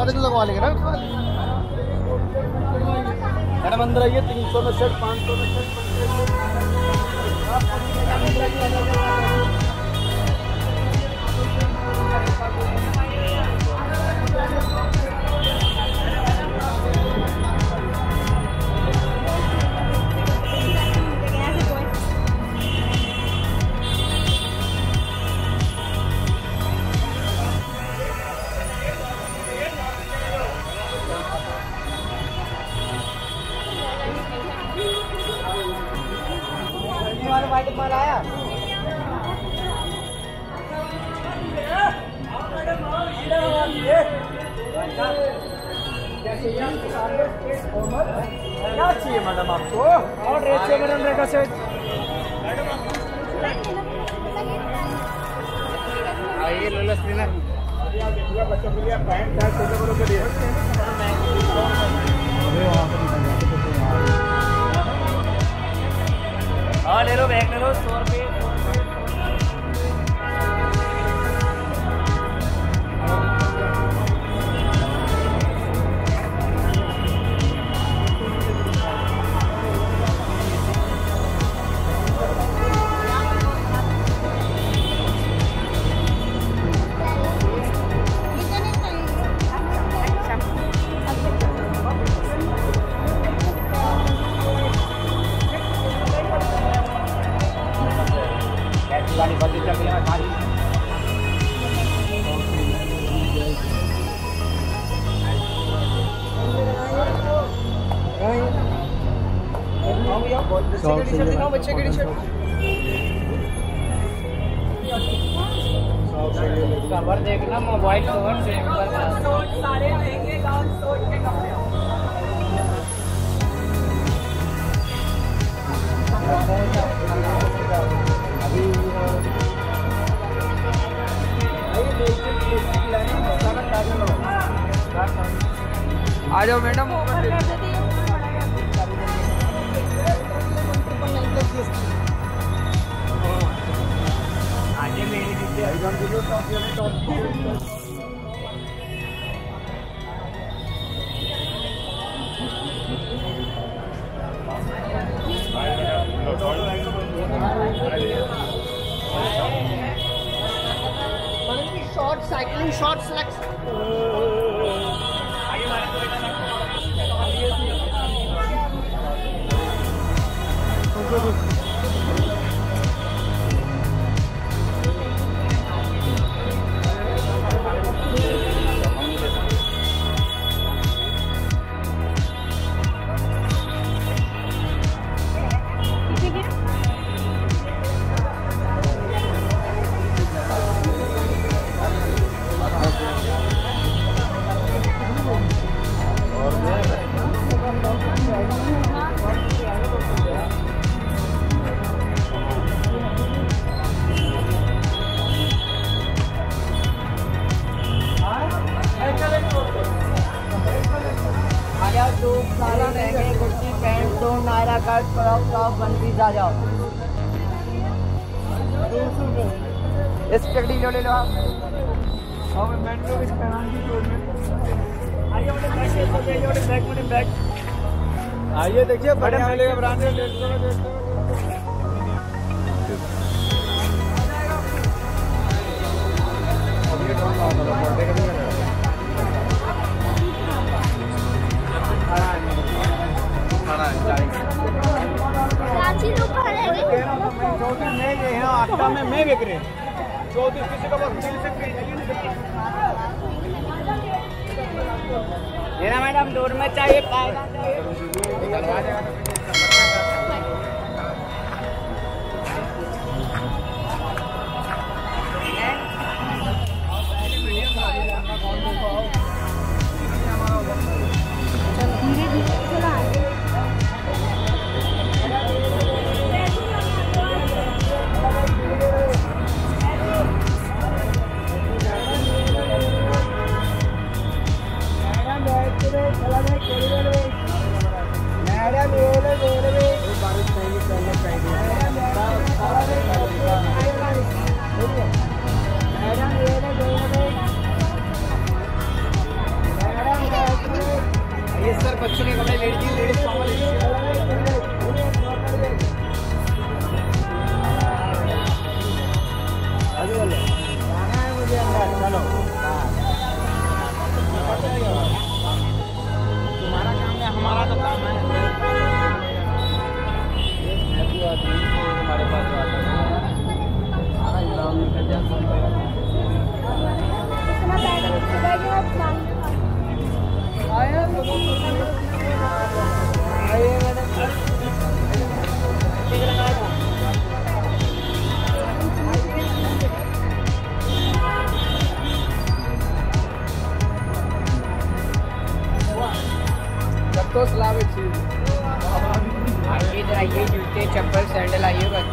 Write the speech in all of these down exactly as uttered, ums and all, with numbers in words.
Orange लगवा लेंगे ना मैडम। अंदर आइए। तीन सौ में शर्ट, पाँच सौ में शर्ट। वाइट माल आया। क्या चाहिए मैडम आपको? और रेट चाहिए मैडम? रेट से आइए ले लो स्पिनर। बच्चों के लिए पैंट शर्ट छोटे बड़ों के लिए। हाँ ले लो, बैग ले लो। सौ रुपये बच्चे की टी-शर्ट कवर देखना, मोबाइल कवर सारे महंगे गाउन सूट के कपड़े। आ जाओ मैडम। आगे मेरी शॉर्ट साइकिलिंग शॉर्ट स्लैक्स। दो सारा लहंगे, कुर्ती, पैंट, दो Naira cut, crop top, one piece आ जाओ। इस चकड़ी जो ले लो आप। आइए देखिए बढ़िया मिलेगा ब्रांडेड। आटा में मैं बिक रहे चौतीस किसी का ये ना मैडम दूर में चाहिए पाएगा। मैडम ये लो चलो तुम्हारा काम है, हमारा तो काम है। हमारे पास तो सलाह चीज इधर आइए, जूते चप्पल सैंडल आइए बस।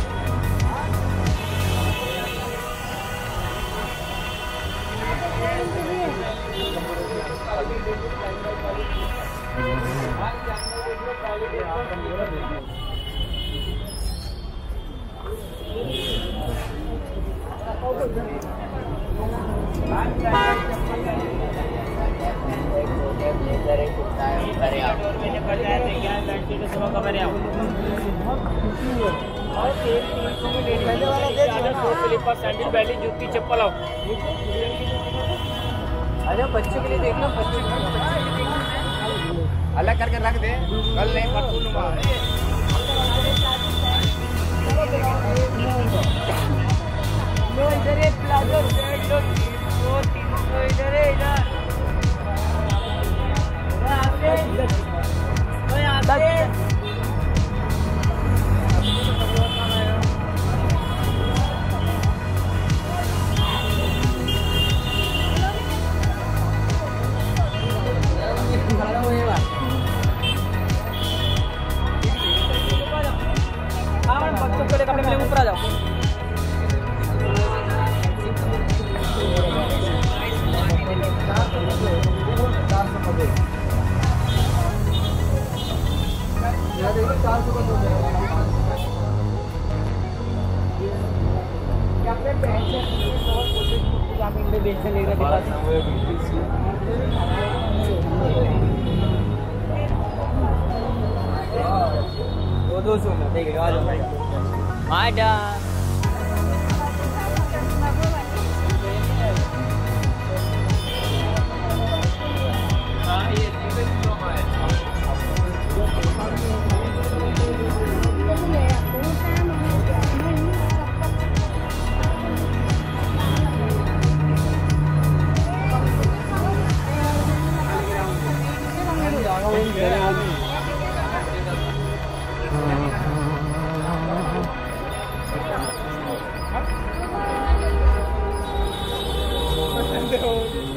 सैंडल बैली जूती चप्पल आओ। अरे बच्चों के लिए देख लो, बच्चों के लिए अलग करके रख दे, कल नहीं परसों लूंगा। इधर एक प्लाजो सेट लो, दो तीन सौ इधर है, इधर बच्चों के लिए कपड़े मिले, ऊपर आ जाओ। चार सौ दो दो सौ में देखेगा, आ जाओ मैडम। हो